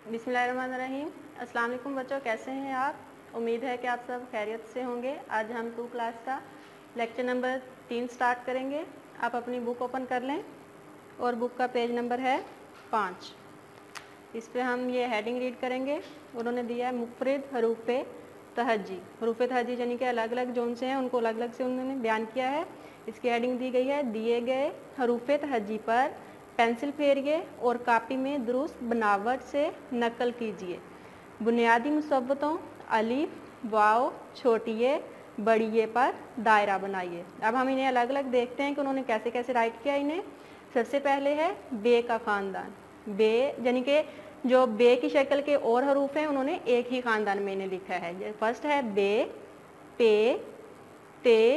बिस्मिल्लाहिर्रहमानिर्रहीम। अस्सलाम वालेकुम बच्चों, कैसे हैं आप? उम्मीद है कि आप सब खैरियत से होंगे। आज हम 2 क्लास का लेक्चर नंबर 3 स्टार्ट करेंगे। आप अपनी बुक ओपन कर लें और बुक का पेज नंबर है 5। इस पे हम ये हेडिंग रीड करेंगे। उन्होंने दिया है मुफ़रद हरूफ़े तहज्जी। हरूफ़े तहज्जी यानी कि अलग अलग जोन से हैं उनको अलग अलग से उन्होंने बयान किया है। इसकी हेडिंग दी गई है दिए गए हरूफ़े तहज्जी पर पेंसिल फेरिए और कापी में दुरुस्त बनावट से नकल कीजिए। बुनियादी मुसव्वतों अलिफ, वाव, छोटिए, बड़िए पर दायरा बनाइए। अब हम इन्हें अलग अलग देखते हैं कि उन्होंने कैसे कैसे राइट किया इन्हें। सबसे पहले है बे का ख़ानदान। बे यानी कि जो बे की शक्ल के और हरूफ हैं उन्होंने एक ही ख़ानदान में इन्हें लिखा है। फर्स्ट है बे, पे, ते,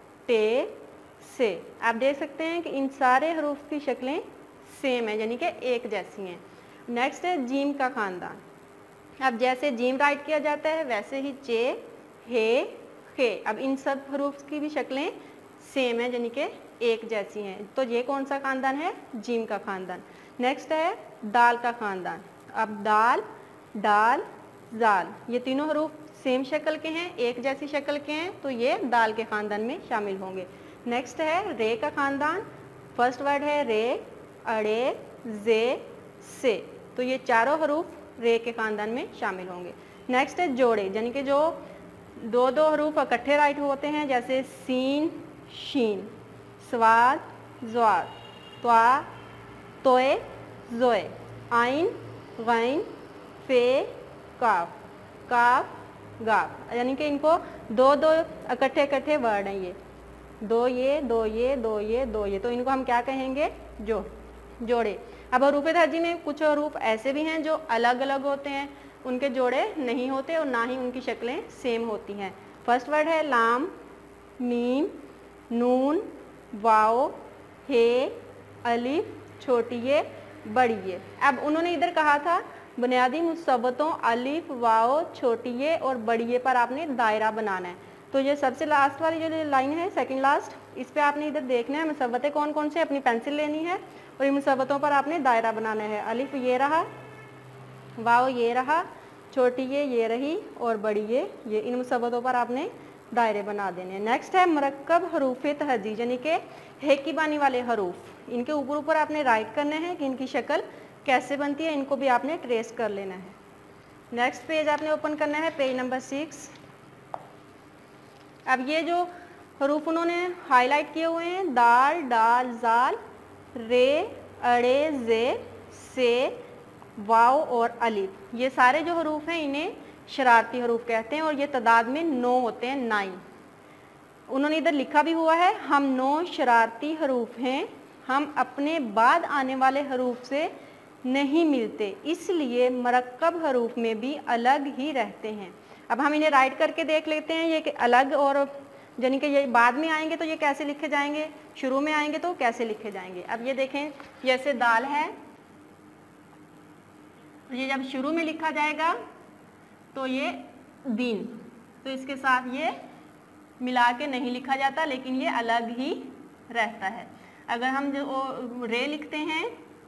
से। आप देख सकते हैं कि इन सारे हरूफ की शक्लें सेम है यानी कि एक जैसी हैं। नेक्स्ट है जीम का ख़ानदान। अब जैसे जीम राइट किया जाता है वैसे ही चे, हे, खे। अब इन सब हरूफ की भी शक्लें सेम है यानी कि एक जैसी हैं। तो ये कौन सा ख़ानदान है? जीम का ख़ानदान। नेक्स्ट है दाल का ख़ानदान। अब दाल, डाल, जाल, ये तीनों हरूफ सेम शक्ल के हैं, एक जैसी शक्ल के हैं, तो ये दाल के ख़ानदान में शामिल होंगे। नेक्स्ट है रे का ख़ानदान। फर्स्ट वर्ड है रे, अड़े, जे, से। तो ये चारों हरूफ रे के ख़ानदान में शामिल होंगे। नेक्स्ट है जोड़े यानी कि जो दो दो हरूफ इकट्ठे राइट होते हैं, जैसे सीन, शीन, स्वाद, ज़्वाद, त्वा, तोए, ज़ोए, आइन, गैन, फे, काफ, काफ, गाफ। यानी कि इनको दो दो इकट्ठे इकट्ठे वर्ड हैं ये। दो ये, दो ये, दो ये, दो ये। तो इनको हम क्या कहेंगे? जोड़े। अब हरूफ़े तहज्जी में कुछ हरूफ ऐसे भी हैं जो अलग अलग होते हैं, उनके जोड़े नहीं होते और ना ही उनकी शक्लें सेम होती हैं। फर्स्ट वर्ड है लाम, मीम, नून, वाओ, हे, अलिफ, छोटिए, बड़िए। अब उन्होंने इधर कहा था बुनियादी मुसव्वतों अलिफ, वाओ, छोटिए और बड़िए पर आपने दायरा बनाना है। तो ये सबसे लास्ट वाली जो लाइन है, सेकंड लास्ट, इस पे आपने इधर देखना है मुसव्वतें कौन कौन से, अपनी पेंसिल लेनी है और इन मुसव्वतों पर आपने दायरा बनाना है। अलिफ ये रहा, वाओ ये रहा, छोटी ये रही और बड़ी ये। इन मुसव्वतों पर आपने दायरे बना देने हैं। नेक्स्ट है मरक्कब हरूफ़े तहज्जी यानी कि हेकी बानी वाले हरूफ। इनके ऊपर ऊपर आपने राइट करने हैं कि इनकी शक्ल कैसे बनती है, इनको भी आपने ट्रेस कर लेना है। नेक्स्ट पेज आपने ओपन करना है, पेज नंबर 6। अब ये जो हरूफ उन्होंने हाईलाइट किए हुए हैं, दाल, डाल, जाल, रे, अड़े, जे, से, वाव और अलिफ, ये सारे जो हरूफ हैं इन्हें शरारती हरूफ कहते हैं और ये तादाद में 9 होते हैं, 9। उन्होंने इधर लिखा भी हुआ है हम 9 शरारती हरूफ हैं, हम अपने बाद आने वाले हरूफ से नहीं मिलते, इसलिए मरक्कब हरूफ में भी अलग ही रहते हैं। अब हम इन्हें राइट करके देख लेते हैं, ये अलग और यानी कि ये बाद में आएंगे तो ये कैसे लिखे जाएंगे, शुरू में आएंगे तो कैसे लिखे जाएंगे। अब ये देखें, जैसे दाल है, ये जब शुरू में लिखा जाएगा तो ये दीन, तो इसके साथ ये मिला के नहीं लिखा जाता लेकिन ये अलग ही रहता है। अगर हम जो रे लिखते हैं,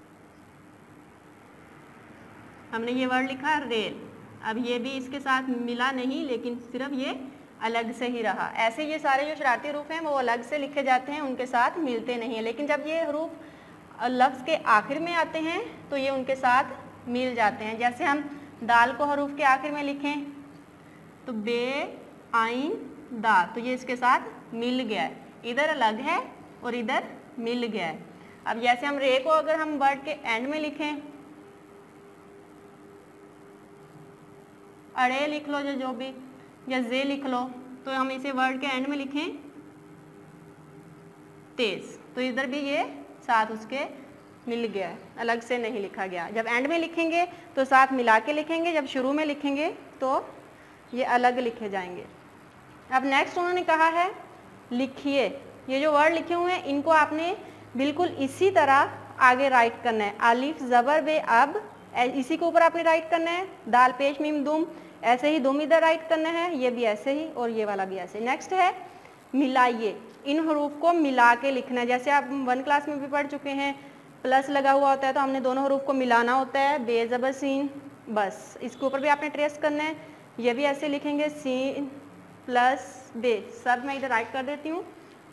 हमने ये वर्ड लिखा रेल, अब ये भी इसके साथ मिला नहीं लेकिन सिर्फ ये अलग से ही रहा। ऐसे ये सारे जो शरारती हरूफ हैं वो अलग से लिखे जाते हैं, उनके साथ मिलते नहीं हैं। लेकिन जब ये हरूफ लफ्ज़ के आखिर में आते हैं तो ये उनके साथ मिल जाते हैं। जैसे हम दाल को हरूफ के आखिर में लिखें तो बे, आइन, दा, तो ये इसके साथ मिल गया है, इधर अलग है और इधर मिल गया है। अब जैसे हम रे को अगर हम वर्ड के एंड में लिखें, अड़े लिख लो जो भी, या जे लिख लो, तो हम इसे वर्ड के एंड में लिखें तेज, तो इधर भी ये साथ उसके मिल गया है, अलग से नहीं लिखा गया। जब एंड में लिखेंगे तो साथ मिला के लिखेंगे, जब शुरू में लिखेंगे तो ये अलग लिखे जाएंगे। अब नेक्स्ट उन्होंने कहा है लिखिए। ये जो वर्ड लिखे हुए हैं इनको आपने बिल्कुल इसी तरह आगे राइट करना है। अलिफ ज़बर बे अब, इसी के ऊपर आपने राइट करना है। दाल पेश मीम दुम, ऐसे ही दुम इधर राइट करना है, ये भी ऐसे ही और ये वाला भी ऐसे। नेक्स्ट है मिलाइए, इन हरूफ को मिला के लिखना है। जैसे आप 1 क्लास में भी पढ़ चुके हैं, प्लस लगा हुआ होता है तो हमने दोनों हरूफ को मिलाना होता है। बे ज़बर सीन, बस इसके ऊपर भी आपने ट्रेस करना है। ये भी ऐसे लिखेंगे सीन प्लस बे। सब मैं इधर राइट कर देती हूँ,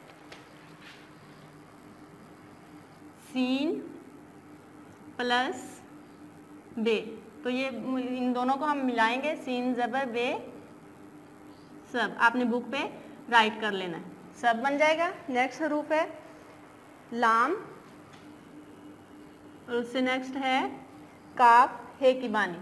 सीन प्लस बे। तो ये इन दोनों को हम मिलाएंगे, सीन ज़बर बे सब आपने बुक पे राइट कर लेना है, सब बन जाएगा। नेक्स्ट हरूफ है लाम और उससे नेक्स्ट है काफ हे की बानी।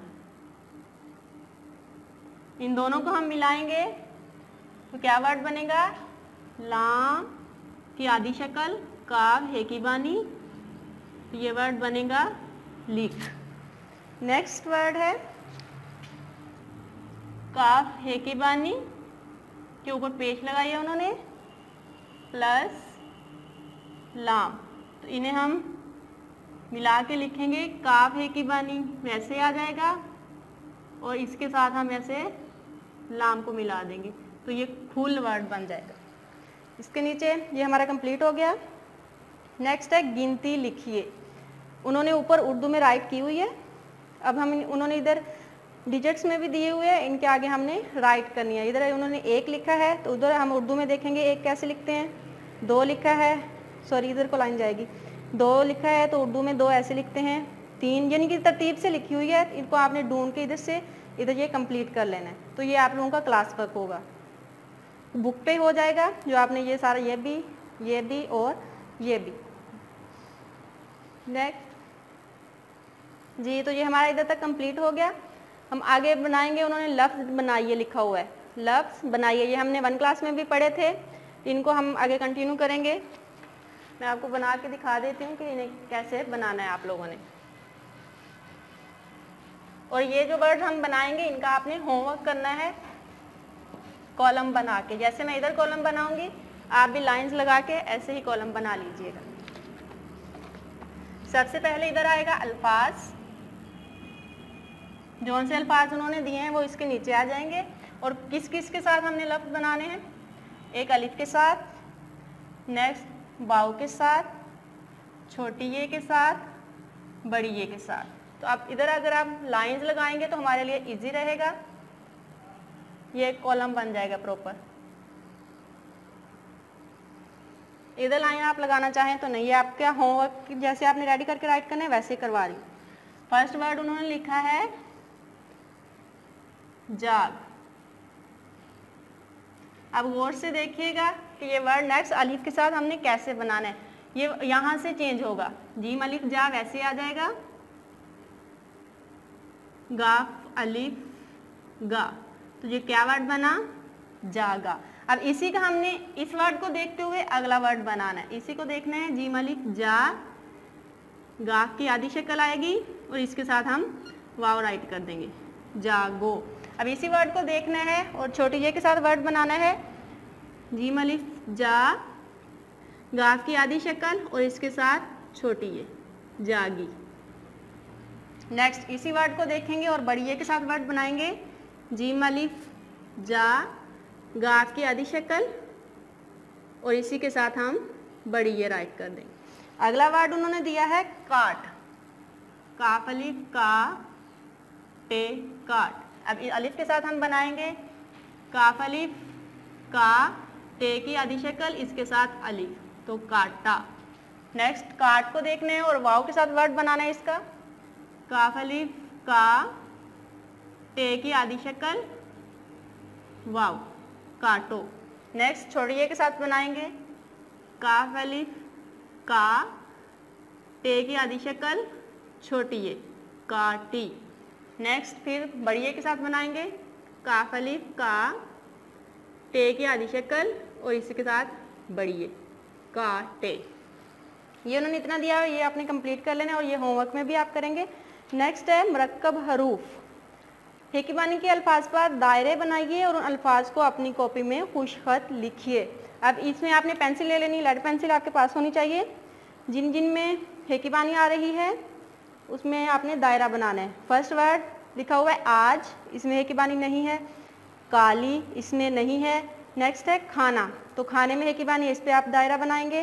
इन दोनों को हम मिलाएंगे तो क्या वर्ड बनेगा, लाम की आधी शक्ल काफ हे की बानी, तो ये वर्ड बनेगा लिख। नेक्स्ट वर्ड है काफ हे की बानी के ऊपर पेश लगाई है उन्होंने प्लस लाम, तो इन्हें हम मिला के लिखेंगे काफ हे की बानी, वैसे आ जाएगा और इसके साथ हम ऐसे लाम को मिला देंगे तो ये फुल वर्ड बन जाएगा। इसके नीचे ये हमारा कंप्लीट हो गया। नेक्स्ट है गिनती लिखिए। उन्होंने ऊपर उर्दू में राइट की हुई है, अब हम उन्होंने इधर डिजिट्स में भी दिए हुए हैं, इनके आगे हमने राइट करनी है। इधर उन्होंने 1 लिखा है तो उधर हम उर्दू में देखेंगे 1 कैसे लिखते हैं, 2 लिखा है, सॉरी इधर को लाइन जाएगी, 2 लिखा है तो उर्दू में 2 ऐसे लिखते हैं, 3 यानी कि तरतीब से लिखी हुई है, इनको आपने ढूंढ के इधर से इधर ये कंप्लीट कर लेना है। तो ये आप लोगों का क्लास वर्क होगा, बुक पे हो जाएगा जो आपने ये सारा ये भी और ये भी। नेक्स्ट जी, तो ये हमारा इधर तक कंप्लीट हो गया। हम आगे बनाएंगे, उन्होंने लफ्ज़ बनाइए लिखा हुआ है, लफ्ज़ बनाइए, ये हमने 1 क्लास में भी पढ़े थे, इनको हम आगे कंटिन्यू करेंगे। मैं आपको बना के दिखा देती हूँ कि इन्हें कैसे बनाना है आप लोगों ने। और ये जो वर्ड हम बनाएंगे इनका आपने होमवर्क करना है कॉलम बना के, जैसे मैं इधर कॉलम बनाऊंगी आप भी लाइंस लगा के ऐसे ही कॉलम बना लीजिएगा। सबसे पहले इधर आएगा अल्फाज, जो से अल्फाज उन्होंने दिए हैं वो इसके नीचे आ जाएंगे। और किस किस के साथ हमने लफ्ज़ बनाने हैं, एक अलिफ के साथ, नेक्स्ट वाव के साथ, छोटी ये के साथ, बड़ी ये के साथ। तो आप इधर अगर आप लाइंस लगाएंगे तो हमारे लिए इजी रहेगा, ये कॉलम बन जाएगा प्रॉपर। इधर लाइन आप लगाना चाहें तो नहीं, ये आपका होमवर्क जैसे आपने रेडी करके राइट करना है वैसे करवा रही हूँ। फर्स्ट वर्ड उन्होंने लिखा है जाग। अब गौर से देखिएगा कि ये वर्ड नेक्स्ट अलिफ के साथ हमने कैसे बनाना है, ये यहां से चेंज होगा, जीम अलिफ जा वैसे आ जाएगा, गाफ अलिफ गा, तो ये क्या वर्ड बना, जागा। अब इसी का हमने इस वर्ड को देखते हुए अगला वर्ड बनाना है, इसी को देखना है, जीम अलिफ जा, गाफ की आधी शक्ल आएगी और इसके साथ हम वाव राइट कर देंगे, जागो। अब इसी वर्ड को देखना है और छोटी ये के साथ वर्ड बनाना है, जीम अलिफ जा, गाफ की आधी शक्ल और इसके साथ छोटी ये, जागी। नेक्स्ट इसी वर्ड को देखेंगे और बड़ी ये के साथ वर्ड बनाएंगे, जीम अलिफ जा, गाफ की आधी शक्ल और इसी के साथ हम बड़ी ये राइट कर देंगे। अगला वर्ड उन्होंने दिया है काट, काफ अलिफ का टे काट। अब अलिफ के साथ हम बनाएंगे काफ अलिफ का टे की आधी शक्ल, इसके साथ अलिफ, तो काटा। नेक्स्ट काट को देखने हैं और वाव के साथ वर्ड बनाना है इसका, काफ अलिफ का टे की आधी शक्ल वाव, काटो। नेक्स्ट छोड़िए के साथ बनाएंगे काफ अलिफ का टे की आधी शक्ल छोटी ये, काटी। नेक्स्ट फिर बड़िए के साथ बनाएंगे काफ अलिफ का टे की आधी शक्ल और इसी के साथ बड़िए, काटे। ये उन्होंने इतना दिया है, ये आपने कंप्लीट कर लेना और ये होमवर्क में भी आप करेंगे। नेक्स्ट है मरक्कब हरूफ, हिकबानी के अल्फाज पर दायरे बनाइए और उन अल्फाज को अपनी कॉपी में खुशखत लिखिए। अब इसमें आपने पेंसिल ले लेनी, लेड पेंसिल आपके पास होनी चाहिए, जिन जिन में हिकबानी आ रही है उसमें आपने दायरा बनाना है। फर्स्ट वर्ड लिखा हुआ है आज, इसमें हिकबानी नहीं है, काली इसमें नहीं है। नेक्स्ट है खाना, तो खाने में हिकबानी, इस पर आप दायरा बनाएंगे।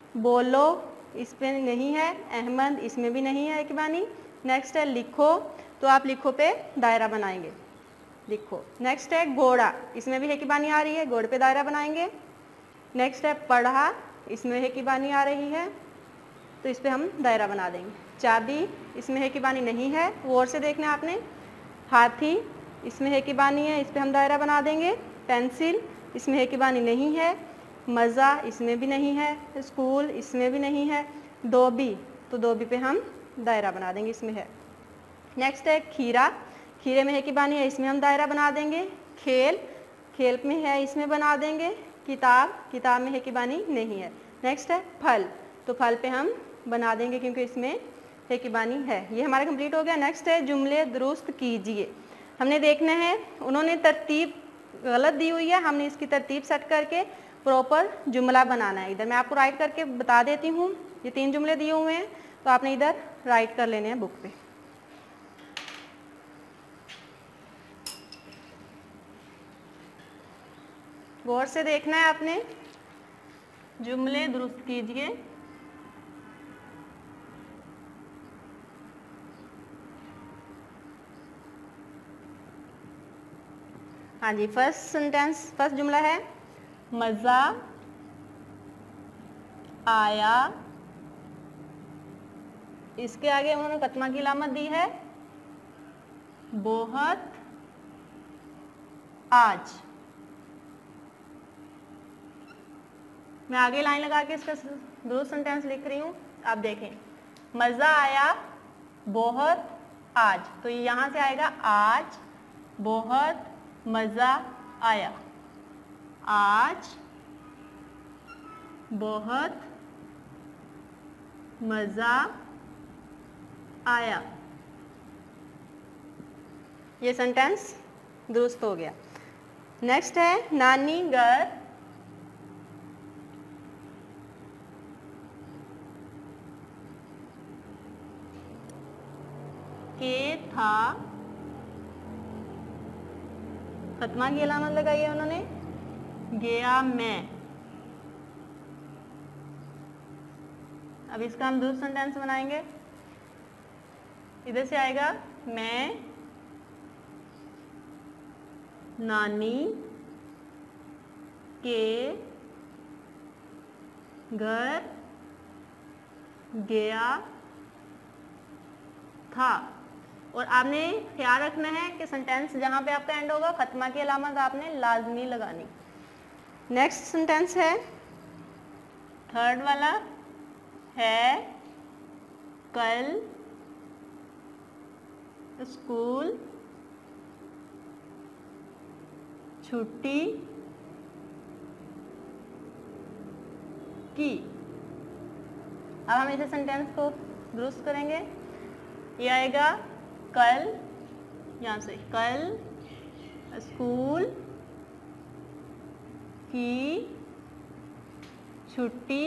बोलो इस पर नहीं है, अहमद इसमें भी नहीं है हिकबानी। नेक्स्ट है लिखो, तो आप लिखो पे दायरा बनाएंगे, लिखो। नेक्स्ट है घोड़ा, इसमें भी है की बानी आ रही है, घोड़े पे दायरा बनाएंगे। नेक्स्ट है पढ़ा, इसमें है की बानी आ रही है, तो इस पर हम दायरा बना देंगे। चाबी, इसमें है की बानी नहीं है, वो और से देखना आपने। हाथी, इसमें है की बानी है, इस पर हम दायरा बना देंगे। पेंसिल, इसमें है की बानी नहीं है। मज़ा, इसमें भी नहीं है। स्कूल, इसमें भी नहीं है। दोबी, तो दोबी पे हम दायरा बना देंगे, इसमें है। नेक्स्ट है खीरा, खीरे में है की बानी है, इसमें हम दायरा बना देंगे। खेल, खेल में है, इसमें बना देंगे। किताब, किताब में है की बानी नहीं है। नेक्स्ट है फल, तो फल पे हम बना देंगे क्योंकि इसमें है की बानी है। ये हमारा कंप्लीट हो गया। नेक्स्ट है जुमले दुरुस्त कीजिए। हमने देखना है, उन्होंने तरतीब गलत दी हुई है, हमने इसकी तरतीब सेट करके प्रॉपर जुमला बनाना है। इधर मैं आपको राइट करके बता देती हूँ, ये 3 जुमले दिए हुए हैं, तो आपने इधर राइट कर लेने हैं बुक पे। गौर से देखना है आपने, जुमले दुरुस्त कीजिए। हाँ जी, फर्स्ट सेंटेंस, फर्स्ट जुमला है मज़ा आया, इसके आगे उन्होंने कतमा की अलामत दी है बहुत आज। मैं आगे लाइन लगा के इसका दुरुस्त सेंटेंस लिख रही हूँ, आप देखें। मज़ा आया बहुत आज, तो ये यहाँ से आएगा आज बहुत मज़ा आया। आज बहुत मज़ा आया। ये सेंटेंस दुरुस्त हो गया। नेक्स्ट है नानी घर के था, खत्मा की अलामत लगाई है उन्होंने, गया मैं। अब इसका हम दूसरा सेंटेंस बनाएंगे। इधर से आएगा मैं नानी के घर गया था। और आपने ख्याल रखना है कि सेंटेंस जहाँ पे आपका एंड होगा खत्मा की अलामत आपने लाजमी लगानी। नेक्स्ट सेंटेंस है थर्ड वाला है कल स्कूल छुट्टी की। अब हम इसे सेंटेंस को दुरुस्त करेंगे। ये आएगा कल, यहाँ से कल स्कूल की छुट्टी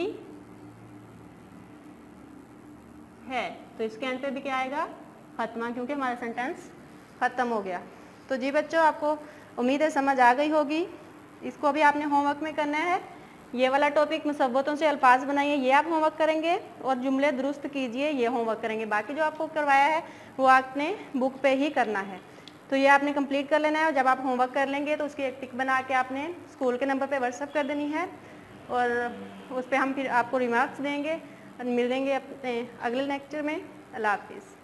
है, तो इसके एंड पे भी क्या आएगा खत्मा, क्योंकि हमारा सेंटेंस ख़त्म हो गया। तो जी बच्चों, आपको उम्मीद है समझ आ गई होगी। इसको अभी आपने होमवर्क में करना है। ये वाला टॉपिक मुसव्वतों से अल्फाज बनाइए, ये आप होमवर्क करेंगे, और जुमले दुरुस्त कीजिए, ये होमवर्क करेंगे। बाकी जो आपको करवाया है वो आपने बुक पे ही करना है, तो ये आपने कंप्लीट कर लेना है। और जब आप होमवर्क कर लेंगे तो उसकी एक टिक बना के आपने स्कूल के नंबर पे व्हाट्सएप कर देनी है, और उस पर हम फिर आपको रिमार्क्स देंगे। और मिलेंगे अपने अगले लेक्चर में। अल्लाह हाफिज़।